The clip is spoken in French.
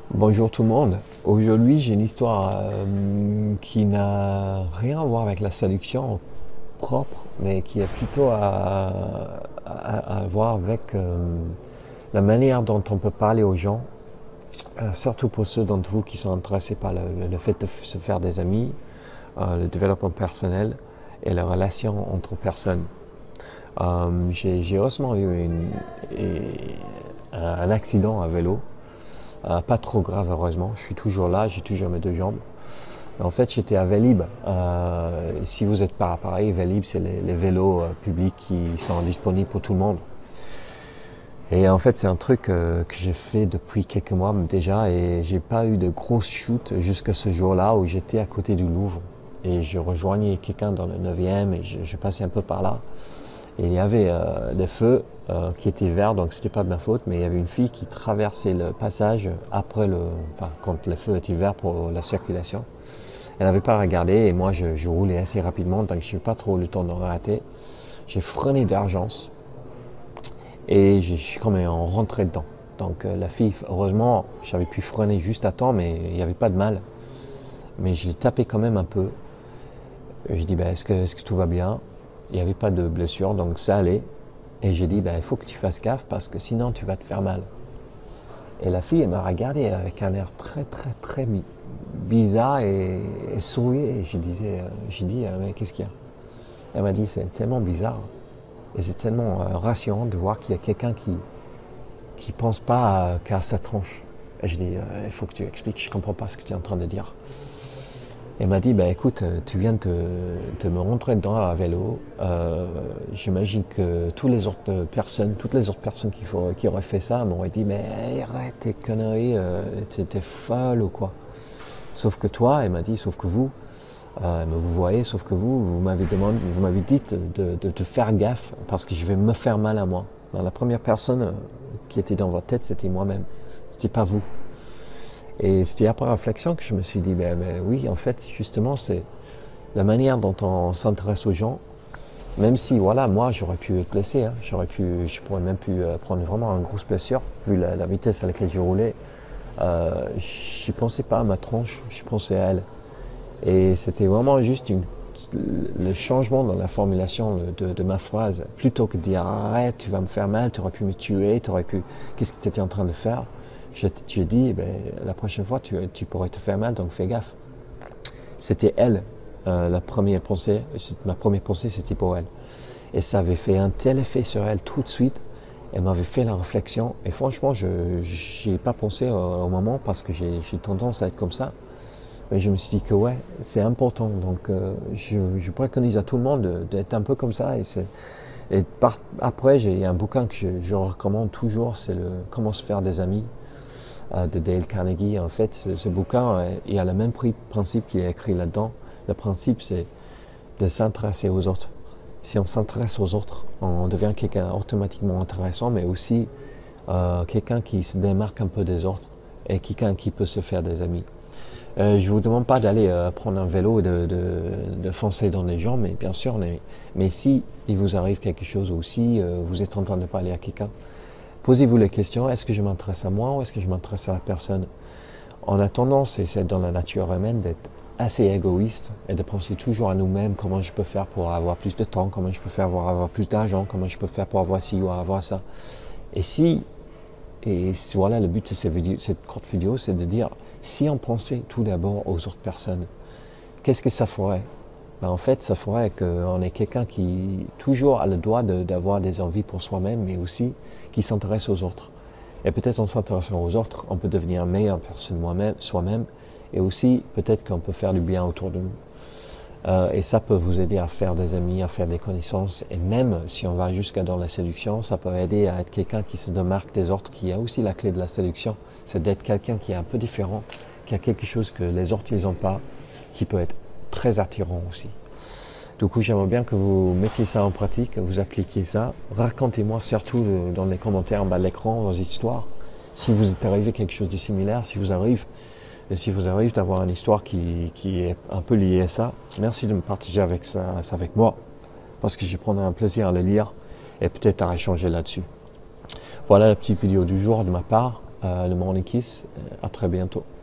Bonjour tout le monde. Aujourd'hui, j'ai une histoire qui n'a rien à voir avec la séduction propre, mais qui est plutôt à voir avec la manière dont on peut parler aux gens, surtout pour ceux d'entre vous qui sont intéressés par le fait de se faire des amis, le développement personnel et les relations entre personnes. J'ai récemment eu un accident à vélo. Pas trop grave, heureusement. Je suis toujours là, j'ai toujours mes deux jambes. En fait, j'étais à Vélib. Si vous êtes par appareil, Vélib, c'est les vélos publics qui sont disponibles pour tout le monde. Et en fait, c'est un truc que j'ai fait depuis quelques mois déjà, et j'ai pas eu de grosse chute jusqu'à ce jour-là où j'étais à côté du Louvre. Et je rejoignais quelqu'un dans le 9e et je passais un peu par là. Et il y avait des feux qui étaient verts, donc c'était pas de ma faute, mais il y avait une fille qui traversait le passage quand le feu était vert pour la circulation. Elle n'avait pas regardé et moi je roulais assez rapidement, donc je n'ai pas trop eu le temps de rater. J'ai freiné d'urgence et je suis quand même rentré dedans. Donc la fille, heureusement, j'avais pu freiner juste à temps, mais il n'y avait pas de mal. Mais je l'ai tapé quand même un peu. Je dis, est-ce que tout va bien? Il n'y avait pas de blessure, donc ça allait. Et j'ai dit, il faut que tu fasses gaffe parce que sinon tu vas te faire mal. Et la fille, elle m'a regardé avec un air très bizarre et souri. Et j'ai dit, mais qu'est-ce qu'il y a? Elle m'a dit, c'est tellement bizarre. Et c'est tellement rassurant de voir qu'il y a quelqu'un qui pense pas qu'à sa tronche. Et je dis, il faut que tu expliques, je comprends pas ce que tu es en train de dire. Elle m'a dit, écoute, tu viens de me rentrer dedans à vélo. J'imagine que toutes les autres personnes qui auraient fait ça m'auraient dit, mais arrête tes conneries, t'es folle ou quoi. Sauf que toi, elle m'a dit, sauf que vous, vous voyez, sauf que vous m'avez dit de te faire gaffe parce que je vais me faire mal à moi. Alors, la première personne qui était dans votre tête, c'était moi-même, c'était pas vous. Et c'était après réflexion que je me suis dit, oui, en fait, justement, c'est la manière dont on s'intéresse aux gens, même si, voilà, moi, j'aurais pu être blessé, hein, je pourrais même pu prendre vraiment une grosse blessure, vu la vitesse à laquelle je roulais. Je ne pensais pas à ma tronche, je pensais à elle. Et c'était vraiment juste le changement dans la formulation de ma phrase. Plutôt que de dire, arrête, tu vas me faire mal, tu aurais pu me tuer, qu'est-ce que tu étais en train de faire? Je ai dit, la prochaine fois, tu pourrais te faire mal, donc fais gaffe. C'était elle, la première pensée. Ma première pensée, c'était pour elle. Et ça avait fait un tel effet sur elle tout de suite. Elle m'avait fait la réflexion. Et franchement, je n'y ai pas pensé au moment parce que j'ai tendance à être comme ça. Mais je me suis dit que ouais, c'est important. Donc je préconise à tout le monde d'être un peu comme ça. Après, j'ai un bouquin que je recommande toujours, c'est Comment se faire des amis de Dale Carnegie. En fait, ce bouquin, il y a le même principe qui est écrit là-dedans. Le principe, c'est de s'intéresser aux autres. Si on s'intéresse aux autres, on devient quelqu'un automatiquement intéressant, mais aussi quelqu'un qui se démarque un peu des autres et quelqu'un qui peut se faire des amis. Je ne vous demande pas d'aller prendre un vélo et de foncer dans les gens, mais bien sûr, mais si il vous arrive quelque chose ou si vous êtes en train de parler à quelqu'un, posez-vous la question, est-ce que je m'intéresse à moi ou est-ce que je m'intéresse à la personne? On a tendance, et c'est dans la nature humaine, d'être assez égoïste et de penser toujours à nous-mêmes, comment je peux faire pour avoir plus de temps, comment je peux faire pour avoir plus d'argent, comment je peux faire pour avoir ci ou avoir ça. Et voilà, le but de cette courte vidéo, c'est de dire, si on pensait tout d'abord aux autres personnes, qu'est-ce que ça ferait? En fait, ça ferait qu'on est quelqu'un qui toujours a le droit d'avoir des envies pour soi-même, mais aussi qui s'intéresse aux autres. Et peut-être en s'intéressant aux autres, on peut devenir une meilleure personne soi-même, et aussi peut-être qu'on peut faire du bien autour de nous. Et ça peut vous aider à faire des amis, à faire des connaissances, et même si on va jusqu'à dans la séduction, ça peut aider à être quelqu'un qui se démarque des autres, qui a aussi la clé de la séduction, c'est d'être quelqu'un qui est un peu différent, qui a quelque chose que les autres n'ont pas, qui peut être très attirant aussi. Du coup, j'aimerais bien que vous mettiez ça en pratique, que vous appliquiez ça. Racontez-moi surtout dans les commentaires en bas de l'écran vos histoires. Si vous est arrivé quelque chose de similaire, si vous arrive d'avoir une histoire qui est un peu liée à ça, merci de me partager ça avec moi, parce que je prendrai un plaisir à le lire et peut-être à échanger là-dessus. Voilà la petite vidéo du jour de ma part. le Morning Kiss. À très bientôt.